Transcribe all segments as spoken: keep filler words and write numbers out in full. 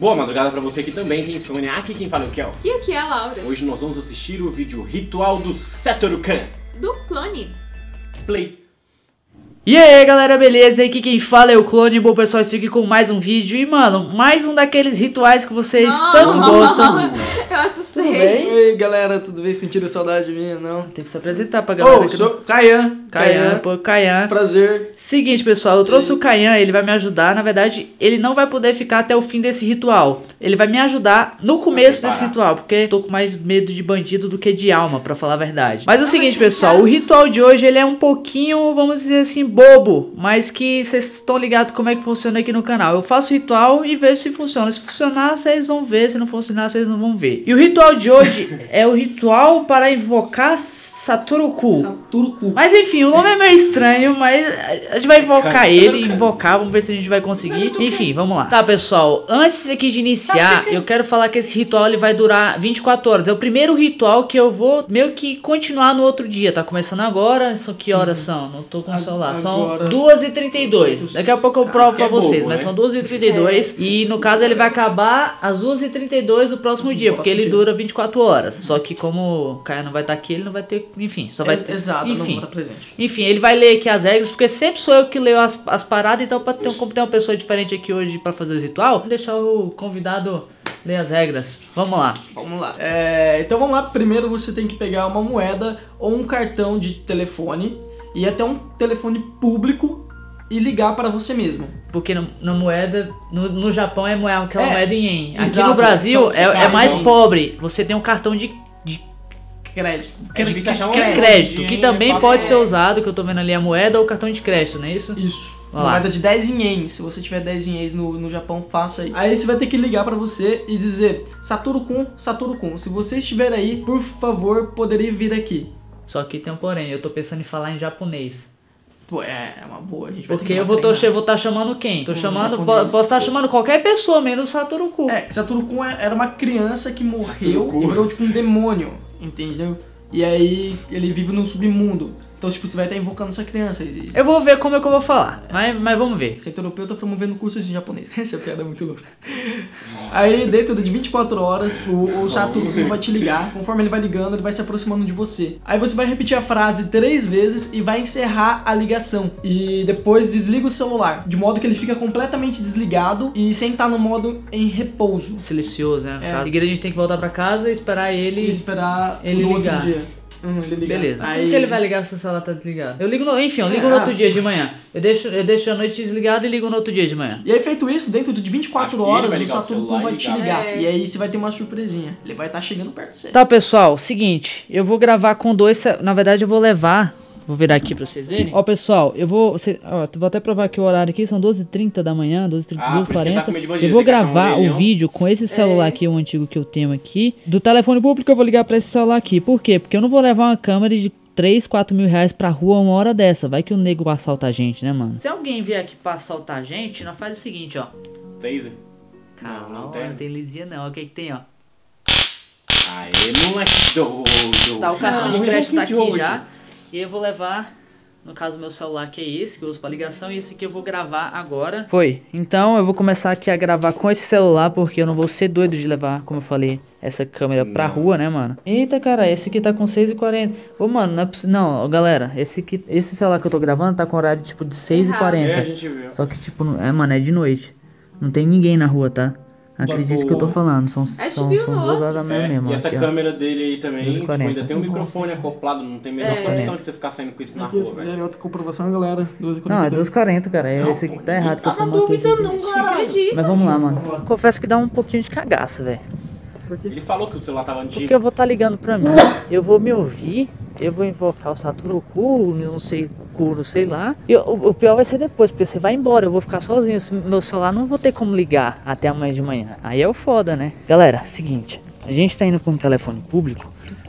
Boa madrugada pra você aqui também, tem insônia. Aqui quem fala é o Kel. E aqui é a Laura. Hoje nós vamos assistir o vídeo Ritual do Satoru Kan. Do clone. Play. E aí galera, beleza? Aqui quem fala é o Clone. Bom pessoal, estou aqui com mais um vídeo. E mano, mais um daqueles rituais que vocês Não, tanto não, gostam. não. Eu assustei. Tudo bem? Oi galera, tudo bem? Sentindo saudade minha? Não? Tem que se apresentar pra galera. Oh, que sou não... Caian. Caian, pô, Caian. Prazer. Seguinte pessoal, eu trouxe o Caian, ele vai me ajudar. Na verdade, ele não vai poder ficar até o fim desse ritual. Ele vai me ajudar no começo desse ritual, porque eu tô com mais medo de bandido do que de alma, pra falar a verdade. Mas é o seguinte pessoal, o ritual de hoje ele é um pouquinho, vamos dizer assim, bobo. Mas que vocês estão ligados como é que funciona aqui no canal. Eu faço o ritual e vejo se funciona. Se funcionar, vocês vão ver. Se não funcionar, vocês não vão ver. E o ritual de hoje é o ritual para invocar Satoru Ku. Satoru Ku. Mas enfim, o nome é meio estranho, mas a gente vai invocar ele, invocar, vamos ver se a gente vai conseguir. Enfim, vamos lá. Tá, pessoal, antes aqui de iniciar, eu quero falar que esse ritual ele vai durar vinte e quatro horas. É o primeiro ritual que eu vou meio que continuar no outro dia. Tá começando agora, são que horas são? Não tô com o celular. São duas e trinta e dois. Daqui a pouco eu provo pra vocês, mas são duas e trinta e dois. E no caso ele vai acabar às duas e trinta e dois do próximo dia, porque ele dura vinte e quatro horas. Só que como o Caio não vai estar aqui, ele não vai ter... Enfim, só vai ter... Exato, enfim, não vou estar presente. Enfim, ele vai ler aqui as regras, porque sempre sou eu que leio as, as paradas, então pra ter, como tem uma pessoa diferente aqui hoje pra fazer o ritual, vou deixar o convidado ler as regras. Vamos lá. Vamos lá. É, então vamos lá. Primeiro você tem que pegar uma moeda ou um cartão de telefone e até um telefone público e ligar para você mesmo. Porque no, na moeda, no, no Japão é moeda, aquela É, moeda em ien. Aqui exato, no Brasil são- é, é são- mais são- pobre. Você tem um cartão de, de Crédito. É difícil achar um crédito, crédito, que hein? também É fácil. pode ser usado, que eu tô vendo ali a moeda ou o cartão de crédito, não é isso? Isso. Vamos lá. Moeda de dez ienes. Se você tiver dez ienes no, no Japão, faça aí. Aí você vai ter que ligar pra você e dizer Satoru Kun, Satoru Kun, se você estiver aí, por favor, poderia vir aqui. Só que tem um porém, eu tô pensando em falar em japonês. Pô, é, é uma boa. A gente vai ter Porque que eu vou treinar. tô, vou estar chamando quem? Tô Um chamando, japonês. po- posso estar chamando qualquer pessoa, menos o Satoru Ku. É, Satoru Kun é- era uma criança que morreu Satoru Kun. e virou tipo um demônio, entendeu? E aí ele vive no submundo. Então, tipo, você vai estar invocando essa criança. E... Eu vou ver como é que eu vou falar, mas, mas vamos ver. O sector europeu tá promovendo cursos de japonês. Essa piada é muito louca. Aí, dentro de vinte e quatro horas, o, o Satoru Kun vai te ligar. Conforme ele vai ligando, ele vai se aproximando de você. Aí você vai repetir a frase três vezes e vai encerrar a ligação. E depois desliga o celular, de modo que ele fica completamente desligado e sem estar no modo em repouso. Silencioso, né? É. Em seguida a gente tem que voltar pra casa e esperar ele... E esperar Ele no ligar. outro dia. Hum, ele ligar. Beleza. Aí... Como que ele vai ligar se o celular tá desligado? Eu ligo no... Enfim, eu ligo É, no outro ah. dia de manhã. Eu deixo, eu deixo a noite desligada e ligo no outro dia de manhã. E aí, feito isso, dentro de vinte e Acho quatro que ele horas, vai o ligar o Satoru Kun celular vai e te ligar. ligar. É. E aí você vai ter uma surpresinha. Ele vai estar chegando perto de você. Tá, pessoal, seguinte, eu vou gravar com dois... ce- Na verdade, eu vou levar... Vou virar aqui pra vocês verem. Ó, pessoal, eu vou... Cê, ó, vou até provar aqui o horário aqui. São doze e trinta da manhã, doze e trinta, Ah, por isso que ele tá quarenta. com medo de bandido, Eu vou tem que achar um gravar o orelhão. vídeo com esse celular É. aqui, o antigo que eu tenho aqui. Do telefone público eu vou ligar pra esse celular aqui. Por quê? Porque eu não vou levar uma câmera de três, quatro mil reais pra rua uma hora dessa. Vai que o nego vai assaltar a gente, né, mano? Se alguém vier aqui pra assaltar a gente, nós faz o seguinte, ó. Phaser. Calma, Não, não ó, tem. não tem lisinha não. Ó, o que que tem, ó. Aê, moleque doido. Tá, o cartão de Ah, crédito tá muito aqui doido. já. E eu vou levar, no caso, meu celular, que é esse, que eu uso pra ligação, e esse aqui eu vou gravar agora. Foi. Então eu vou começar aqui a gravar com esse celular, porque eu não vou ser doido de levar, como eu falei, essa câmera pra Não. rua, né, mano? Eita, cara, esse aqui tá com seis e quarenta. Ô, mano, não é possível. Não, ó, galera, esse aqui, esse celular que eu tô gravando tá com horário, tipo, de seis e É, a quarenta. gente viu. Só que, tipo, não- é, mano, é de noite. Não tem ninguém na rua, tá? Acredite que eu tô falando, são, É, são, viu são no duas outro. horas da manhã É, mesmo. e ó, essa aqui, ó. câmera dele aí também, doze e tipo, quarenta. ainda tem um microfone acoplado, não tem a menor É. condição de você ficar saindo com isso na Aqui, rua, se velho. quiserem outra comprovação, galera, doze e Não, é quarenta e doze dois. e quarenta, cara. É esse aqui que tá errado que eu Tá na formatei esse dúvida aqui. não, Te acredito. Mas vamos lá, mano. Confesso que dá um pouquinho de cagaço, velho. Ele falou que o celular tava antigo. Porque eu vou estar ligando pra mim, eu vou me ouvir, eu vou invocar o Satoru Ku, não sei, Ku, não sei lá. E o, o pior vai ser depois, porque você vai embora, eu vou ficar sozinho. esse Meu celular não vou ter como ligar até amanhã de manhã. Aí é o foda, né? Galera, seguinte, a gente tá indo pra um telefone público,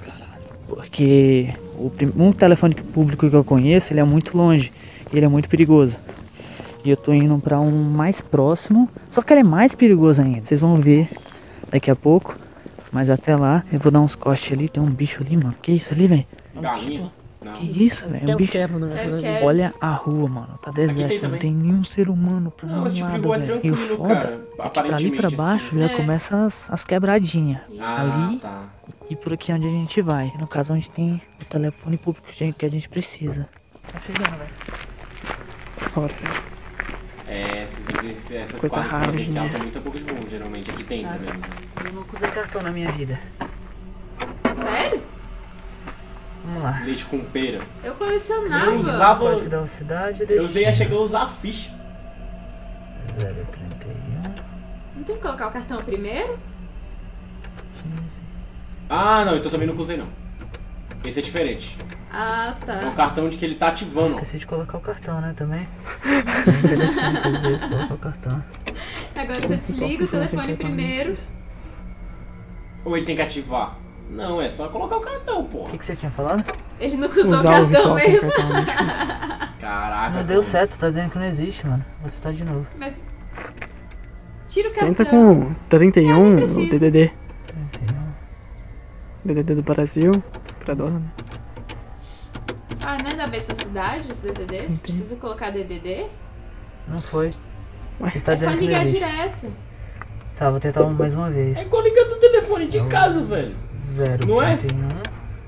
porque o prim- um telefone público que eu conheço, ele é muito longe, e ele é muito perigoso. E eu tô indo pra um mais próximo, só que ele é mais perigoso ainda. Vocês vão ver daqui a pouco. Mas até lá, eu vou dar uns cortes ali. Tem um bicho ali, mano. Que isso ali, velho? Galinha. Não. Que isso, velho? Quero, Bicho. quero, né? Eu quero. Olha a rua, mano. Tá tem deserta. Não também. tem nenhum ser humano pra Não, esse tipo de nenhum rua é lado, velho. E o tranquilo, foda cara, é que pra ali aparentemente, pra baixo assim. já É. começa as, as quebradinhas. Ah, Ali tá. e por aqui onde a gente vai. No caso, onde tem o telefone público que a gente- que a gente precisa. Tá chegando, velho. Bora. É, esses, essas Coisa quadras rara, residencial né? tem muita pouco de bom, geralmente. Aqui tem também. né? Eu nunca usei cartão na minha vida. Sério? Vamos lá. Leite com pera. Eu Eu colecionava. usava- Código da cidade. Eu usei a chegar a usar a ficha. zero trinta e um, Não tem que colocar o cartão primeiro? quinze. Ah, não, então também nunca usei não. Esse é diferente. Ah, É um tá. cartão de que ele tá ativando. ó. Esqueci de colocar o cartão, né, também. É interessante às vezes colocar o cartão. Agora você desliga o telefone primeiro. Ou ele tem que ativar? Não, é só colocar o cartão, pô. O que, que você tinha falado? Ele nunca usou o Usar o cartão ritual sem mesmo. cartão é difícil. Caraca. Não deu pô. certo, tá dizendo que não existe, mano. Vou tentar de novo. Mas. Tira o cartão. Tenta com trinta e um, Ah, nem precisa. o D D D. trinta e um. D D D do Brasil. Pra dólar, né? Ah, não é da mesma cidade os D D Ds? Precisa colocar D D D? Não foi. Ué? Ele tá É só dizendo que não ligar existe. direto. Tá, vou tentar mais uma vez. É igual ligando o telefone de casa, velho. zero Não é? trinta e um.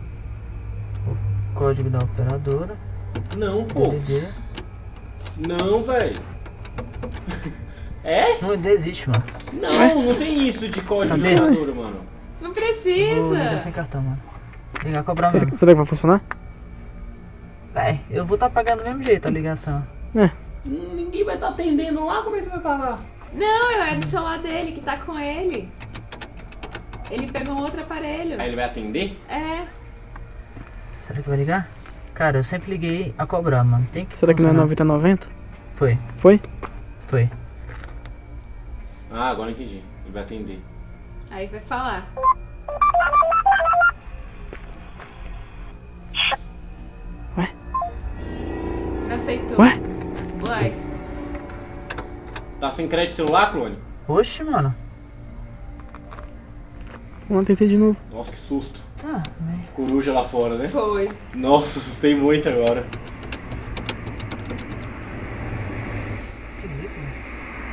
O código da operadora. Não, pô. D D D. Não, velho. É? Não existe, mano. Não, não tem isso de código de Sabia? operadora, mano. Não Vou ligar precisa. sem cartão, mano. Ligar cobrar Será, mesmo. será que vai funcionar? Véi, eu vou tá pagando do mesmo jeito a ligação. É. Ninguém vai estar atendendo lá, como é que você vai pagar? Não, é do celular dele que tá com ele. Ele pegou um outro aparelho. Aí ele vai atender? É. Será que vai ligar? Cara, eu sempre liguei a cobrar, mano. Tem que Será que não é funcionar. noventa e noventa? Foi, Foi? foi. Ah, agora eu entendi. Ele vai atender. Aí vai falar. Ué? Não aceitou. Ué? Uai. Tá sem crédito celular, clone? Oxe, mano. Vamos tentar de novo. Nossa, que susto. Tá, né? Coruja lá fora, né? Foi. Nossa, assustei muito agora. Esquisito, né?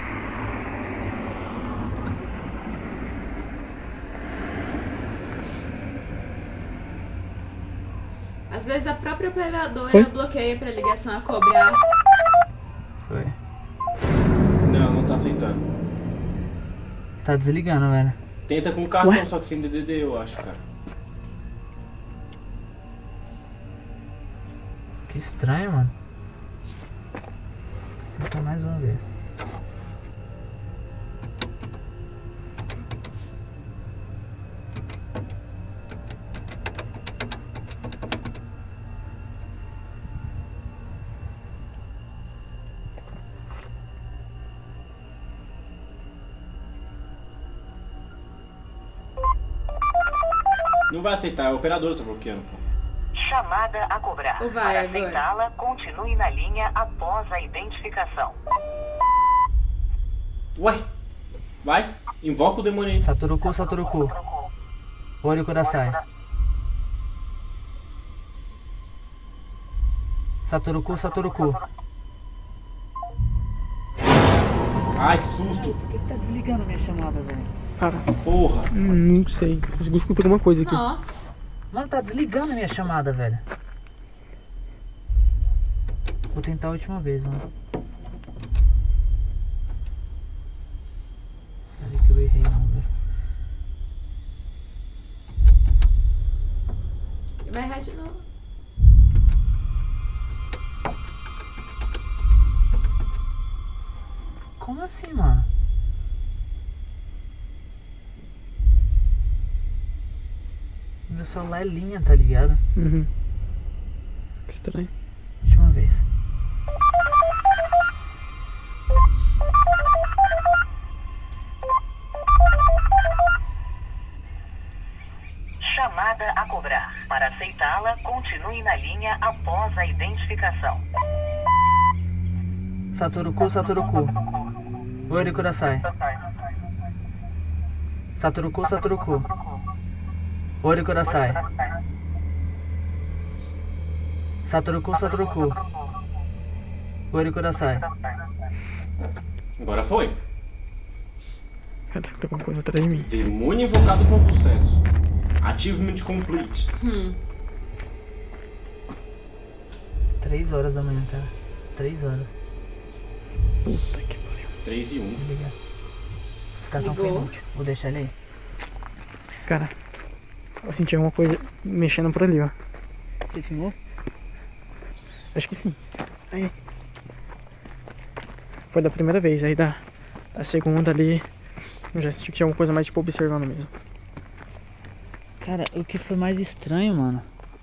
Às vezes a própria operadora Foi? bloqueia pra ligação a cobrar. Foi. Não, não tá aceitando. Tá desligando, velho. Tenta com cartão, Ué? só que sem D D D, eu acho, cara. Que estranho, mano. Vou tentar mais uma vez. Não vai aceitar, é a operadora que tá bloqueando, pô. Chamada a cobrar. Ou vai Para agora? aceitá-la, continue na linha após a identificação. Ué? Vai, invoca o demônio aí. Saturuku, Saturuku. Ori Kudasai. Saturuku, Saturuku. Ai, que susto. Por que, que tá desligando minha chamada, velho? Cara, Porra. hum, não sei. Consegui escutar alguma coisa aqui. Nossa. Mano, tá desligando minha chamada, velho. Vou tentar a última vez, mano. Peraí que eu errei o número. Vai errar de novo. Como assim, mano? Meu celular é linha, tá ligado? Uhum. Que estranho. Última vez. Chamada a cobrar. Para aceitá-la, continue na linha após a identificação. Saturuku, Saturuku. Ori Kudasai. Saturuku, Saturuku. Ori Kudasai. Satoruku, Satoruku. Gori Kudasai. Agora foi. Cara, tem alguma coisa atrás de mim. Demônio invocado com sucesso. Achievement complete. Hum. Três horas da manhã, cara. Três horas. Puta que pariu. três e um. Desligar. Esse cartão foi Ligou. inútil. Vou deixar ele aí. Cara, eu senti alguma coisa mexendo por ali, ó. Você filmou? Acho que sim. Aí. Foi da primeira vez, aí da, da segunda ali eu já senti que tinha alguma coisa mais tipo observando mesmo. Cara, o que foi mais estranho, mano,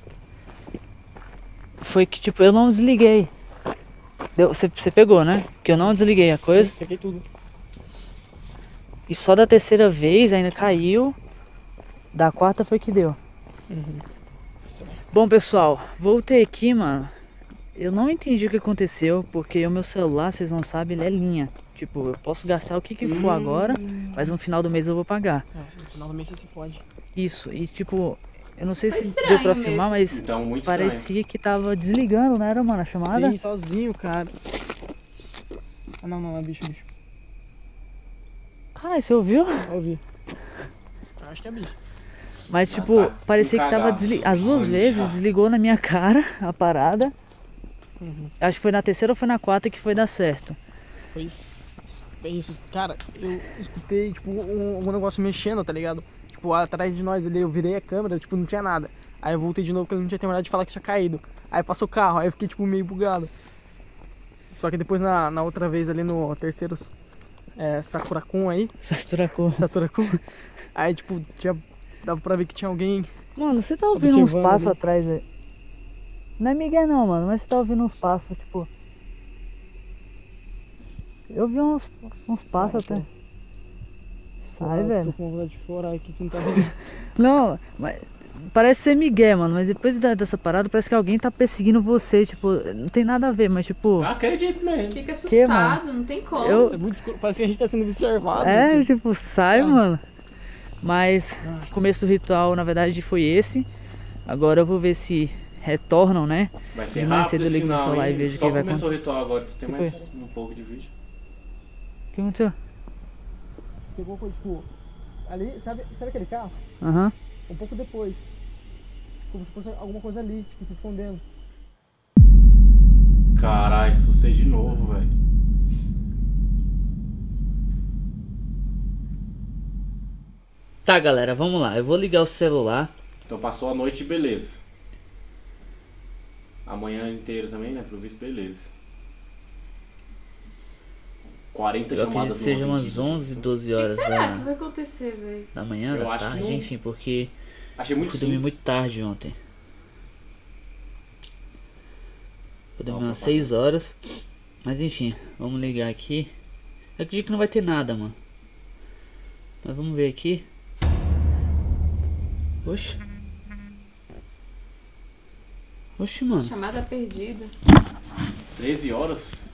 foi que, tipo, eu não desliguei. Deu, você, você pegou, né? Que eu não desliguei a coisa. Sim, peguei tudo. E só da terceira vez ainda caiu. Da quarta foi que deu. Uhum. Bom, pessoal, voltei aqui, mano. Eu não entendi o que aconteceu, porque o meu celular, vocês não sabem, ele é linha. Tipo, eu posso gastar o que que for agora, mas no final do mês eu vou pagar. Nossa, no final do mês você se fode. Isso, e tipo, eu não sei Foi se estranho deu pra mesmo. filmar, mas Então, muito parecia que tava desligando, não era, mano, a chamada? Sim, sozinho, cara. Ah, não, não, é bicho, bicho. Caralho, você ouviu? Eu ouvi. Eu acho que é bicho. Mas Ah, tipo, tá. parecia Um que tava cagaço. desligando. As duas Olha. vezes desligou na minha cara a parada. Uhum. Acho que foi na terceira ou foi na quarta que foi dar certo. Foi isso. É isso. Cara, eu escutei, tipo, um, um negócio mexendo, tá ligado? Tipo, atrás de nós ali, eu virei a câmera, tipo, não tinha nada. Aí eu voltei de novo porque eu não tinha terminado de falar que tinha caído. Aí passou o carro, aí eu fiquei, tipo, meio bugado. Só que depois, na, na outra vez ali no terceiro é, Sakura-kun aí, Saturacou. Satoru-kun, aí, tipo, tinha, dava pra ver que tinha alguém. Mano, você tá ouvindo uns Observando passos ali. atrás, velho? Não é Miguel não, mano, mas você tá ouvindo uns passos, tipo. Eu vi uns, uns passos Vai, até. Sai, Eu velho. Tô com vontade de chorar aqui, você não tá vendo. Não, mas parece ser Miguel, mano, mas depois da- dessa parada parece que alguém tá perseguindo você, tipo, não tem nada a ver, mas tipo. Não acredito mesmo. Fica Que, assustado, não tem como. Eu- Isso é muito escuro, parece que a gente tá sendo observado. É, tipo. tipo, sai, Ah. mano. Mas o começo do ritual, na verdade, foi esse. Agora eu vou ver se retornam, né? Vai ser De manhã rápido cedo eu esse ligo no final, celular e hein? vejo Só quem vai começou o ritual agora, você tem Que mais foi? um pouco de vídeo. O que aconteceu? Pegou coisa, tipo, ali, sabe, sabe aquele carro? Aham. Um pouco depois. Como se fosse alguma coisa ali, tipo, se escondendo. Caralho, assustei de novo, velho. Tá, galera, vamos lá. Eu vou ligar o celular. Então passou a noite, beleza. Amanhã inteiro também, né? Pro visto, beleza. quarenta Eu chamadas acredito que seja no umas vídeo. onze, doze O que horas será que da, vai acontecer, velho? da manhã, Eu da acho que tarde, não- enfim, porque Achei eu muito fui dormir simples. muito tarde ontem. Fui dormir Não, umas papai. seis horas. Mas enfim, vamos ligar aqui. Eu acredito que não vai ter nada, mano. Mas vamos ver aqui. Oxe. Oxe, mano. Chamada perdida. treze horas?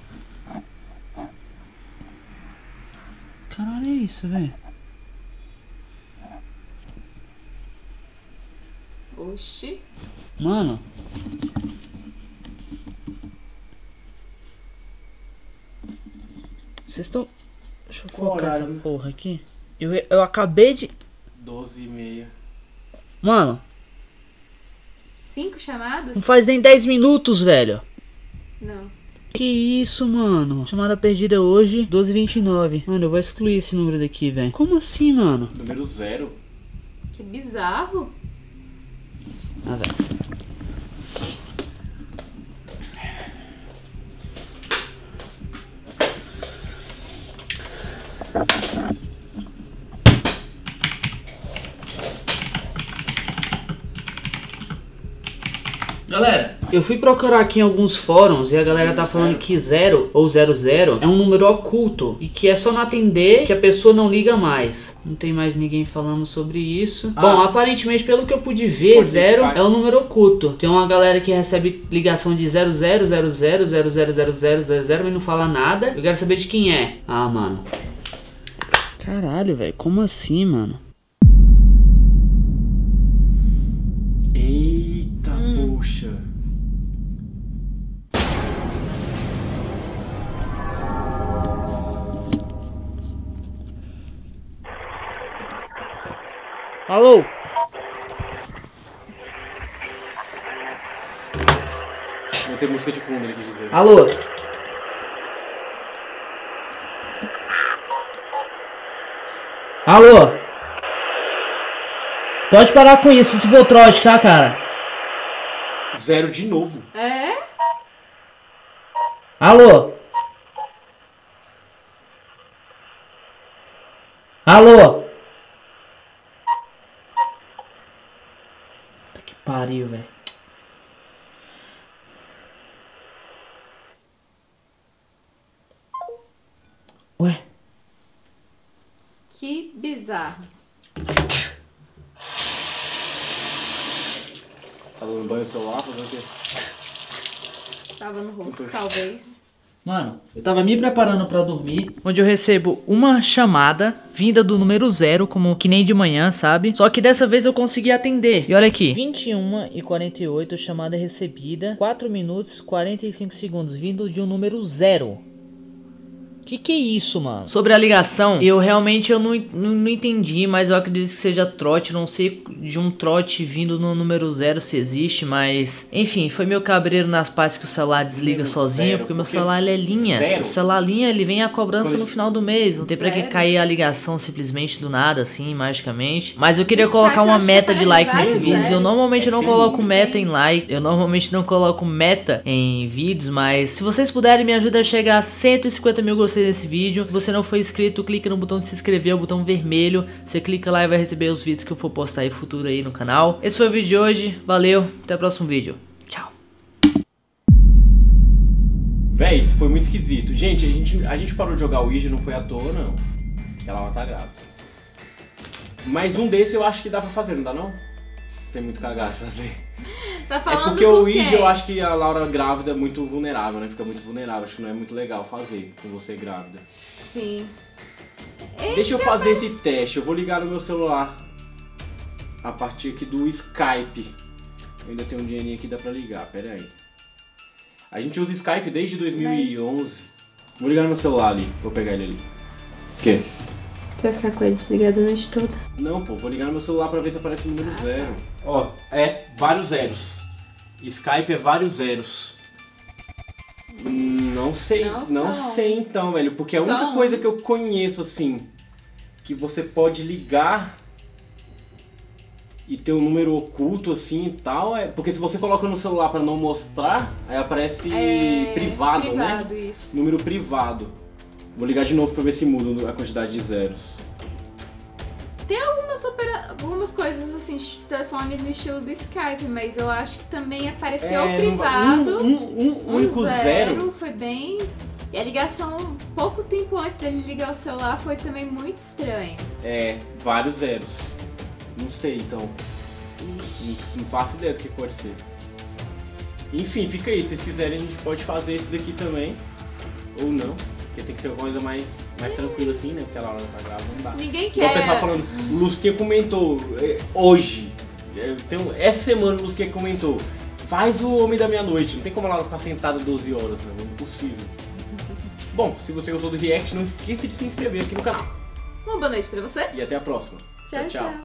Caralho, é isso, velho. Oxi. Mano. Vocês estão. Deixa eu Qual focar essa horário? porra aqui. Eu, eu acabei de. doze e meia. Mano, Cinco chamadas? não faz nem dez minutos, velho. Não. Que isso, mano? Chamada perdida hoje, doze e vinte e nove. Mano, eu vou excluir esse número daqui, velho. Como assim, mano? Número zero. Que bizarro. Ah, velho. Galera, eu fui procurar aqui em alguns fóruns e a galera tá falando que zero ou zero zero é um número oculto e que é só não atender que a pessoa não liga mais. Não tem mais ninguém falando sobre isso. Ah. Bom, aparentemente, pelo que eu pude ver, Pode ser zero Skype. é um número oculto. Tem uma galera que recebe ligação de zero zero zero zero zero zero zero zero zero zero e não fala nada. Eu quero saber de quem é. Ah, mano. Caralho, velho. Como assim, mano? Eita, Hum. poxa. Alô? Vou ter música de fundo, ele quis dizer. Alô? Alô? Pode parar com isso, isso for trote, tá, cara? Zero de novo. É? Alô? Alô? Puta que pariu, velho. Ué? Que bizarro. Tá dando banho no celular, fazendo o quê? Tava no rosto, talvez. Mano, eu tava me preparando pra dormir, onde eu recebo uma chamada vinda do número zero, como que nem de manhã, sabe? Só que dessa vez eu consegui atender. E olha aqui, vinte e uma e quarenta e oito, chamada recebida, quatro minutos e quarenta e cinco segundos, vindo de um número zero. Que que é isso, mano? Sobre a ligação, eu realmente eu não, não, não entendi, mas eu acredito que seja trote. Não sei de um trote vindo no número zero se existe, mas... Enfim, foi meu cabreiro nas partes que o celular desliga Número sozinho, zero, porque meu porque celular ele é linha. zero? O celular linha, ele vem a cobrança Quando- no final do mês. Não tem pra que Zero? cair a ligação simplesmente do nada, assim, magicamente. Mas eu queria Isso, colocar cara, eu uma acho que meta de aparece like nesse vários vídeo. Eu zeros. normalmente É não sim, coloco sim. meta em like. Eu normalmente não coloco meta em vídeos, mas se vocês puderem me ajudar a chegar a cento e cinquenta mil gostei desse vídeo. Se você não for inscrito, clique no botão de se inscrever, o botão vermelho. Você clica lá e vai receber os vídeos que eu for postar aí futuro aí no canal. Esse foi o vídeo de hoje. Valeu, até o próximo vídeo. Tchau. Véi, isso foi muito esquisito. Gente, a gente, a gente parou de jogar o Ouija, não foi à toa, não. Ela não tá grávida. Mas um desse eu acho que dá pra fazer, não dá não? Tem muito cagado de fazer. Tá É falando porque com o Ouija quem? eu acho que a Laura grávida é muito vulnerável, né? Fica muito vulnerável. Acho que não é muito legal fazer com você grávida. Sim. Deixa eu fazer esse teste. Eu vou ligar no meu celular a partir aqui do Skype. Eu ainda tem um dinheirinho aqui, dá pra ligar. Pera aí. A gente usa Skype desde dois mil e onze. Vou ligar no meu celular ali. Vou pegar ele ali. O quê? Você vai ficar com ele desligado a noite toda. Não, pô. Vou ligar no meu celular pra ver se aparece o número zero. Ó, é vários zeros. Skype é vários zeros. Hum, Não sei, Não não, são. sei então, velho. Porque a São. única coisa que eu conheço, assim, que você pode ligar e ter um número oculto, assim, e tal, é... Porque se você coloca no celular pra não mostrar, aí aparece É, privado, privado, né? isso. Número privado. Vou ligar de novo pra ver se muda a quantidade de zeros. Tem algumas, opera... algumas coisas assim de telefone no estilo do Skype, mas eu acho que também apareceu É, o não vai- privado. Um, um, um um único zero. Foi bem. E a ligação, pouco tempo antes dele ligar o celular, foi também muito estranho. É, vários zeros. Não sei, então. Não, não faço ideia do que pode ser. Enfim, fica aí. Se vocês quiserem, a gente pode fazer esse daqui também. Ou não. Porque tem que ser uma coisa mais, mais tranquila assim, né? Porque a Laura tá grávida, não dá. Ninguém Igual o quer. pessoal falando, o Lusquinha comentou é, hoje. É, tem um- essa semana o Lusquinha comentou. Faz o Homem da Meia-Noite. Não tem como a Laura ficar sentada doze horas, né? É impossível. Bom, se você gostou do react, não esqueça de se inscrever aqui no canal. Uma boa noite pra você. E até a próxima. Tchau, tchau.